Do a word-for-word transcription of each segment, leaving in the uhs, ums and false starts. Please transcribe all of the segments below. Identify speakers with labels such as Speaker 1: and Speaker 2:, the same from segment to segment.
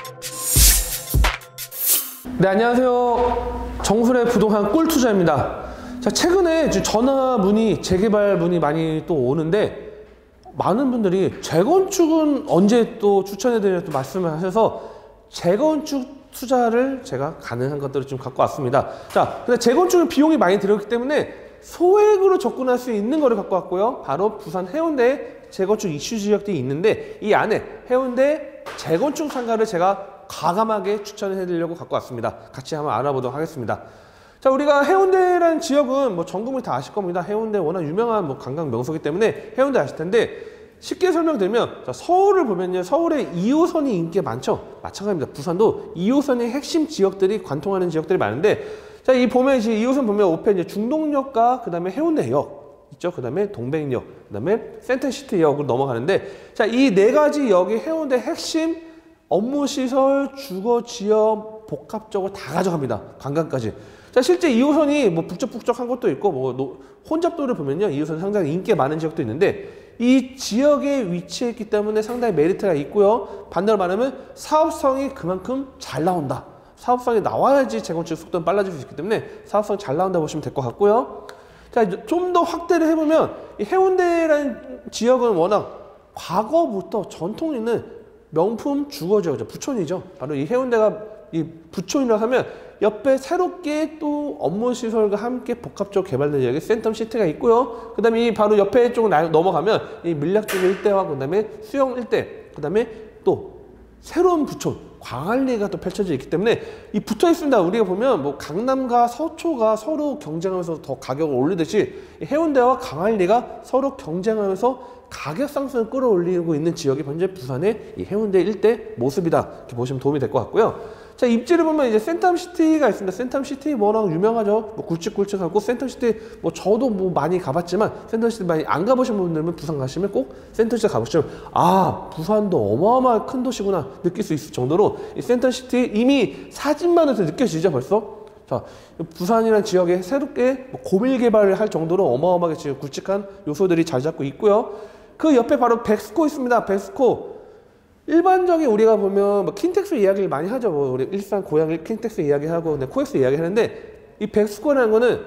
Speaker 1: 네, 안녕하세요. 정술의 부동산 꿀투자입니다. 자, 최근에 전화 문의, 재개발 문의 많이 또 오는데 많은 분들이 재건축은 언제 또 추천해드리냐고 말씀을 하셔서 재건축 투자를 제가 가능한 것들을 좀 갖고 왔습니다. 자, 근데 재건축은 비용이 많이 들었기 때문에 소액으로 접근할 수 있는 거를 갖고 왔고요. 바로 부산 해운대 재건축 이슈 지역들이 있는데 이 안에 해운대 재건축 상가를 제가 과감하게 추천해 드리려고 갖고 왔습니다. 같이 한번 알아보도록 하겠습니다. 자, 우리가 해운대라는 지역은 뭐 전 국민이 다 아실 겁니다. 해운대 워낙 유명한 뭐 관광 명소이기 때문에 해운대 아실 텐데 쉽게 설명드리면 자, 서울을 보면요. 서울에 이 호선이 인기가 많죠. 마찬가지입니다. 부산도 이 호선의 핵심 지역들이 관통하는 지역들이 많은데 자, 이 보면 이제 이 호선 보면 오펜 이제 중동역과 그 다음에 해운대역 있죠. 그 다음에 동백역, 그 다음에 센터시티역으로 넘어가는데 자, 이 네 가지 역이 해운대 핵심 업무시설, 주거지역 복합적으로 다 가져갑니다. 관광까지. 자, 실제 이 호선이 뭐 북적북적한 것도 있고 뭐 노, 혼잡도를 보면요. 이 호선 상당히 인기가 많은 지역도 있는데 이 지역에 위치해 있기 때문에 상당히 메리트가 있고요. 반대로 말하면 사업성이 그만큼 잘 나온다. 사업성이 나와야지 재건축 속도는 빨라질 수 있기 때문에 사업성이 잘 나온다 보시면 될 것 같고요. 자, 좀 더 확대를 해보면 이 해운대라는 지역은 워낙 과거부터 전통 있는 명품 주거지역이죠. 부촌이죠. 바로 이 해운대가 이 부촌이라고 하면 옆에 새롭게 또 업무시설과 함께 복합적으로 개발된 지역에 센텀시티가 있고요. 그 다음에 이 바로 옆에 쪽 넘어가면 이 밀락 쪽 일대와 그 다음에 수영 일대, 그 다음에 또 새로운 부촌, 광안리가 또 펼쳐져 있기 때문에 이 붙어 있습니다. 우리가 보면 뭐 강남과 서초가 서로 경쟁하면서 더 가격을 올리듯이 해운대와 광안리가 서로 경쟁하면서 가격 상승을 끌어올리고 있는 지역이 현재 부산의 이 해운대 일대 모습이다. 이렇게 보시면 도움이 될 것 같고요. 자, 입지를 보면 이제 센텀시티가 있습니다. 센텀시티 워낙 유명하죠. 뭐 굵직굵직하고 센텀시티 뭐 저도 뭐 많이 가봤지만 센텀시티 많이 안 가보신 분들은 부산 가시면 꼭 센텀시티 가보시면 아, 부산도 어마어마한 큰 도시구나 느낄 수 있을 정도로 이 센텀시티 이미 사진만으로도 느껴지죠 벌써? 자, 부산이라는 지역에 새롭게 뭐 고밀 개발을 할 정도로 어마어마하게 지금 굵직한 요소들이 잘 잡고 있고요. 그 옆에 바로 백스코 있습니다. 백스코. 일반적인 우리가 보면 뭐 킨텍스 이야기를 많이 하죠. 뭐 우리 일산 고양이 킨텍스 이야기하고 네, 코엑스 이야기하는데 이 백스코라는 거는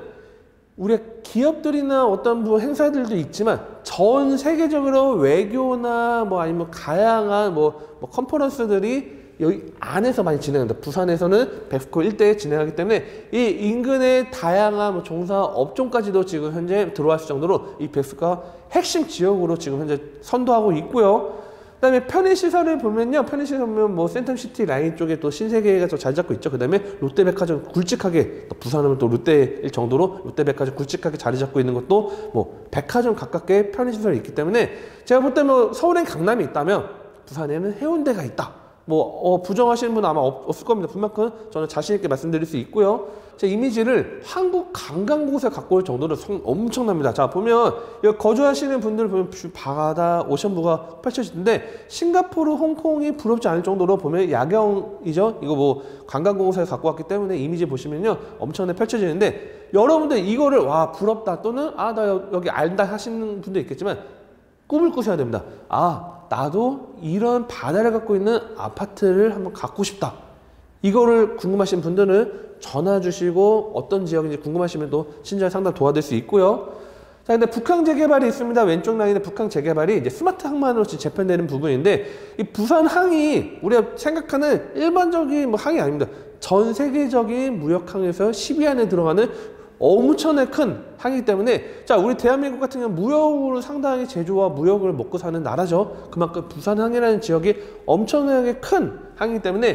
Speaker 1: 우리가 기업들이나 어떤 뭐 행사들도 있지만 전 세계적으로 외교나 뭐 아니면 다양한 뭐, 뭐 컨퍼런스들이 여기 안에서 많이 진행합니다. 부산에서는 백스코 일대에 진행하기 때문에 이 인근의 다양한 뭐 종사 업종까지도 지금 현재 들어왔을 정도로 이 백스코가 핵심 지역으로 지금 현재 선도하고 있고요. 그 다음에 편의시설을 보면요. 편의시설 보면 뭐 센텀시티 라인 쪽에 또 신세계가 또 잘 잡고 있죠. 그 다음에 롯데백화점 굵직하게, 또 부산은 또 롯데일 정도로 롯데백화점 굵직하게 자리 잡고 있는 것도 뭐 백화점 가깝게 편의시설이 있기 때문에 제가 볼 때 뭐 서울엔 강남이 있다면 부산에는 해운대가 있다. 뭐 어, 부정하시는 분은 아마 없, 없을 겁니다. 그만큼 저는 자신 있게 말씀드릴 수 있고요. 제 이미지를 한국 관광곳에 갖고 올 정도로 성, 엄청납니다. 자, 보면 여기 거주하시는 분들 보면 바다 오션뷰가 펼쳐지는데 싱가포르, 홍콩이 부럽지 않을 정도로 보면 야경이죠. 이거 뭐 관광공사에 갖고 왔기 때문에 이미지 보시면요 엄청나게 펼쳐지는데 여러분들 이거를 와 부럽다 또는 아 나 여기 알다 하시는 분도 있겠지만 꿈을 꾸셔야 됩니다. 아, 나도 이런 바다를 갖고 있는 아파트를 한번 갖고 싶다. 이거를 궁금하신 분들은 전화 주시고 어떤 지역인지 궁금하시면 또 친절 상담 도와드릴 수 있고요. 자, 근데 북항 재개발이 있습니다. 왼쪽 라인에 북항 재개발이 이제 스마트 항만으로 재편되는 부분인데 이 부산 항이 우리가 생각하는 일반적인 뭐 항이 아닙니다. 전 세계적인 무역항에서 십 위 안에 들어가는 엄청나게 큰 항이기 때문에 자, 우리 대한민국 같은 경우는 무역으로 상당히 제조와 무역을 먹고 사는 나라죠. 그만큼 부산항이라는 지역이 엄청나게 큰 항이기 때문에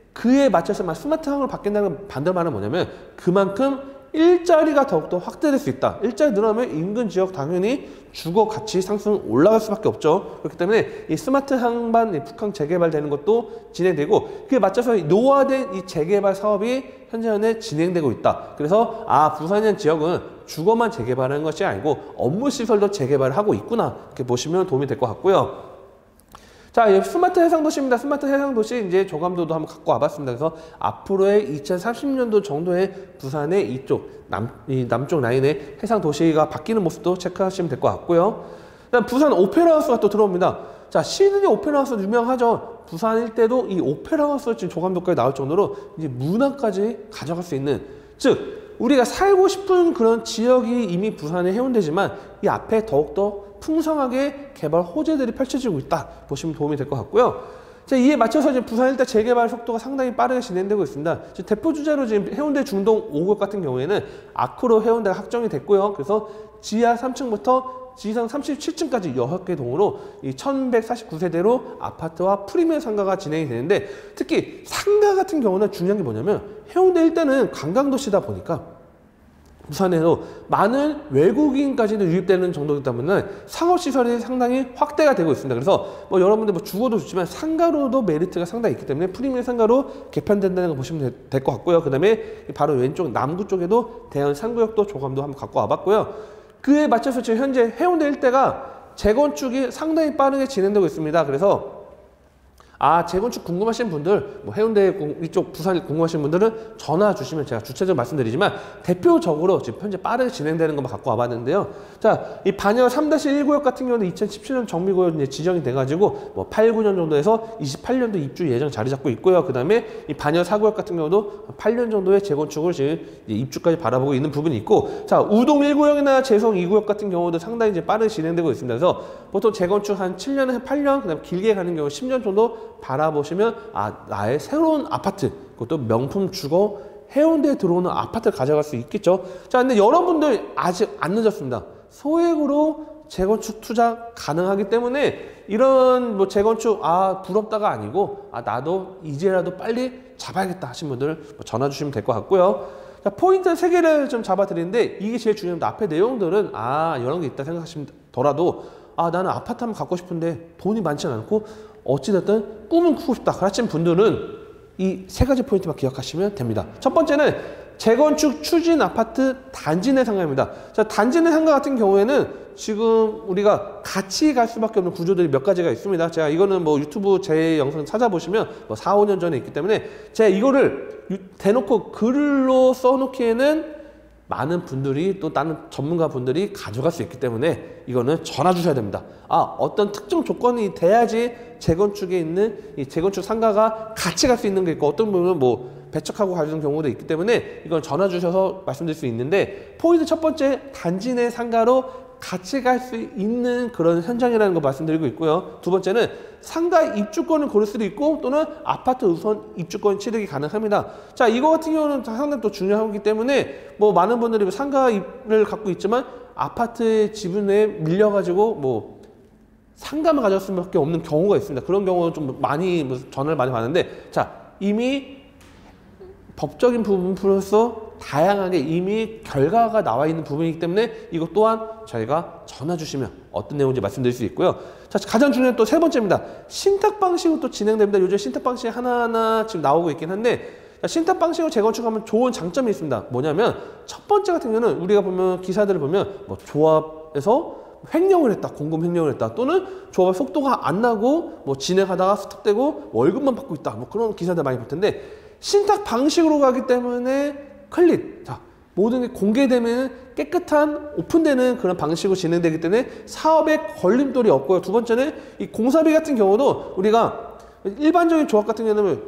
Speaker 1: 그에 맞춰서 스마트 항으로 바뀐다는 반대로 말은 뭐냐면 그만큼 일자리가 더욱더 확대될 수 있다. 일자리 늘어나면 인근 지역 당연히 주거 가치 상승 올라갈 수밖에 없죠. 그렇기 때문에 이 스마트 항만 이 북항 재개발되는 것도 진행되고 그에 맞춰서 노화된 이 재개발 사업이 현재 진행되고 있다. 그래서 아, 부산이라는 지역은 주거만 재개발하는 것이 아니고 업무 시설도 재개발을 하고 있구나. 이렇게 보시면 도움이 될 것 같고요. 자, 스마트 해상도시입니다. 스마트 해상도시 이제 조감도도 한번 갖고 와봤습니다. 그래서 앞으로의 이천삼십 년도 정도에 부산의 이쪽 남, 이 남쪽 라인의 해상도시가 바뀌는 모습도 체크하시면 될 것 같고요. 그다음 부산 오페라하우스가 또 들어옵니다. 자, 시드니 오페라하우스 유명하죠. 부산 일대도 이 오페라하우스 지금 조감도까지 나올 정도로 이제 문화까지 가져갈 수 있는, 즉 우리가 살고 싶은 그런 지역이 이미 부산의 해운대지만 이 앞에 더욱더 풍성하게 개발 호재들이 펼쳐지고 있다 보시면 도움이 될 것 같고요. 자, 이에 맞춰서 지금 부산 일대 재개발 속도가 상당히 빠르게 진행되고 있습니다. 지금 대표 주제로 지금 해운대 중동 오 구역 같은 경우에는 아크로 해운대가 확정이 됐고요. 그래서 지하 삼 층부터 지상 삼십칠 층까지 여섯 개 동으로 이 천백사십구 세대로 아파트와 프리미엄 상가가 진행이 되는데, 특히 상가 같은 경우는 중요한 게 뭐냐면 해운대 일대는 관광도시다 보니까 부산에도 많은 외국인까지도 유입되는 정도이기 때문에 상업시설이 상당히 확대가 되고 있습니다. 그래서 뭐 여러분들 뭐 주거도 좋지만 상가로도 메리트가 상당히 있기 때문에 프리미엄 상가로 개편된다는 거 보시면 될 것 같고요. 그 다음에 바로 왼쪽 남구 쪽에도 대형 상구역도 조감도 한번 갖고 와봤고요. 그에 맞춰서 지금 현재 해운대 일대가 재건축이 상당히 빠르게 진행되고 있습니다. 그래서 아, 재건축 궁금하신 분들, 뭐 해운대 이쪽 부산 궁금하신 분들은 전화 주시면 제가 주체적으로 말씀드리지만 대표적으로 지금 현재 빠르게 진행되는 것만 갖고 와봤는데요. 자, 이 반야 삼 일 구역 같은 경우는 이천십칠 년 정비구역 이제 지정이 돼가지고 뭐 팔, 구 년 정도에서 이십팔 년도 입주 예정 자리 잡고 있고요. 그 다음에 이 반야 사 구역 같은 경우도 팔 년 정도의 재건축을 지금 입주까지 바라보고 있는 부분이 있고, 자, 우동 일 구역이나 재성 이 구역 같은 경우도 상당히 이제 빠르게 진행되고 있습니다. 그래서 보통 재건축 한 칠 년에서 팔 년, 그 다음 길게 가는 경우 십 년 정도 바라보시면 아, 나의 새로운 아파트, 그것도 명품 주거 해운대에 들어오는 아파트를 가져갈 수 있겠죠. 자, 근데 여러분들 아직 안 늦었습니다. 소액으로 재건축 투자 가능하기 때문에 이런 뭐 재건축 아 부럽다가 아니고 아 나도 이제라도 빨리 잡아야겠다 하신 분들 뭐 전화 주시면 될 것 같고요. 자, 포인트 세 개를 좀 잡아 드리는데 이게 제일 중요합니다. 앞에 내용들은 아 이런 게 있다 생각하시더라도 아 나는 아파트 한번 갖고 싶은데 돈이 많지는 않고 어찌됐든 꿈은 꾸고 싶다 하신 분들은 이 세 가지 포인트만 기억하시면 됩니다. 첫 번째는 재건축 추진 아파트 단지 내 상가입니다. 자, 단지 내 상가 같은 경우에는 지금 우리가 같이 갈 수밖에 없는 구조들이 몇 가지가 있습니다. 제가 이거는 뭐 유튜브 제 영상 찾아보시면 뭐 사, 오 년 전에 있기 때문에 제가 이거를 대놓고 글로 써놓기에는 많은 분들이 또 다른 전문가 분들이 가져갈 수 있기 때문에 이거는 전화 주셔야 됩니다. 아, 어떤 특정 조건이 돼야지 재건축에 있는 이 재건축 상가가 같이 갈 수 있는 게 있고 어떤 분은 뭐 배척하고 가는 경우도 있기 때문에 이건 전화 주셔서 말씀드릴 수 있는데, 포인트 첫 번째 단지 내 상가로 같이 갈 수 있는 그런 현장이라는 거 말씀드리고 있고요. 두 번째는 상가 입주권을 고를 수도 있고 또는 아파트 우선 입주권 취득이 가능합니다. 자, 이거 같은 경우는 상당히 또 중요하기 때문에 뭐 많은 분들이 상가를 갖고 있지만 아파트의 지분에 밀려가지고 뭐 상가만 가졌을 수밖에 없는 경우가 있습니다. 그런 경우는 좀 많이 뭐 전화를 많이 받는데, 자, 이미 법적인 부분 플러스 다양하게 이미 결과가 나와 있는 부분이기 때문에 이것 또한 저희가 전화 주시면 어떤 내용인지 말씀드릴 수 있고요. 자, 가장 중요한 또 세 번째입니다. 신탁 방식으로 또 진행됩니다. 요즘 신탁 방식 하나하나 지금 나오고 있긴 한데, 자, 신탁 방식으로 재건축하면 좋은 장점이 있습니다. 뭐냐면 첫 번째 같은 경우는 우리가 보면 기사들을 보면 뭐 조합에서 횡령을 했다, 공금 횡령을 했다, 또는 조합 속도가 안 나고 뭐 진행하다가 스톱되고 월급만 받고 있다, 뭐 그런 기사들 많이 볼 텐데, 신탁 방식으로 가기 때문에 클릭, 자, 모든 게 공개되면 깨끗한 오픈되는 그런 방식으로 진행되기 때문에 사업에 걸림돌이 없고요. 두 번째는 이 공사비 같은 경우도 우리가 일반적인 조합 같은 경우는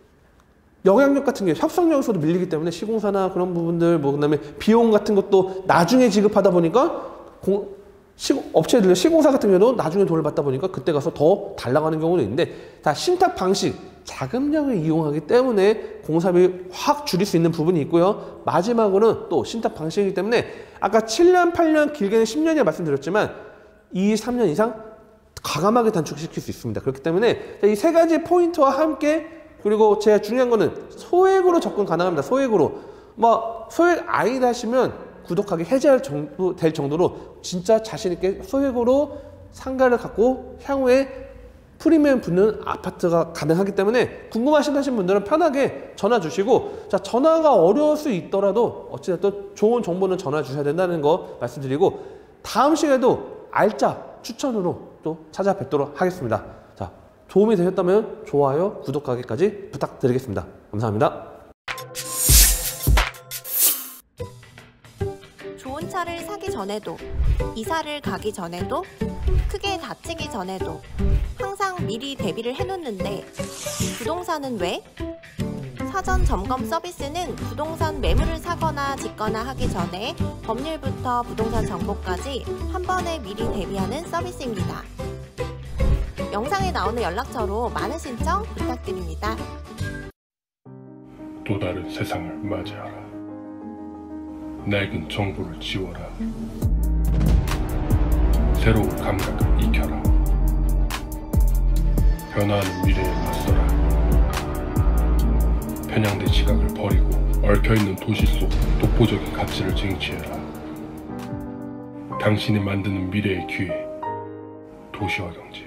Speaker 1: 영향력 같은 게 협상력에서도 밀리기 때문에 시공사나 그런 부분들, 뭐 그다음에 비용 같은 것도 나중에 지급하다 보니까 공, 시, 업체들 시공사 같은 경우도 나중에 돈을 받다 보니까 그때 가서 더 달라가는 경우도 있는데, 다 신탁 방식 자금력을 이용하기 때문에 공사비 확 줄일 수 있는 부분이 있고요. 마지막으로는 또 신탁 방식이기 때문에 아까 칠 년, 팔 년, 길게는 십 년이라 말씀드렸지만 이, 삼 년 이상 과감하게 단축시킬 수 있습니다. 그렇기 때문에 이 세 가지 포인트와 함께, 그리고 제가 중요한 거는 소액으로 접근 가능합니다. 소액으로 뭐 소액 아니다 하시면 구독하기 해제할 정도 될 정도로 진짜 자신 있게 소액으로 상가를 갖고 향후에 프리미엄 붙는 아파트가 가능하기 때문에 궁금하신 분들은 편하게 전화 주시고, 자, 전화가 어려울 수 있더라도 어찌됐든 좋은 정보는 전화 주셔야 된다는 거 말씀드리고, 다음 시간에도 알짜 추천으로 또 찾아뵙도록 하겠습니다. 자, 도움이 되셨다면 좋아요, 구독하기까지 부탁드리겠습니다. 감사합니다.
Speaker 2: 좋은 차를 사기 전에도, 이사를 가기 전에도, 크게 다치기 전에도 항상 미리 대비를 해놓는데 부동산은 왜? 사전 점검 서비스는 부동산 매물을 사거나 짓거나 하기 전에 법률부터 부동산 정보까지 한 번에 미리 대비하는 서비스입니다. 영상에 나오는 연락처로 많은 신청 부탁드립니다.
Speaker 3: 또 다른 세상을 맞이하라. 낡은 정보를 지워라. 새로운 감각을 익혀라. 변화하는 미래에 맞서라. 편향된 시각을 버리고 얽혀있는 도시 속 독보적인 가치를 쟁취해라. 당신이 만드는 미래의 기회, 도시화 경제.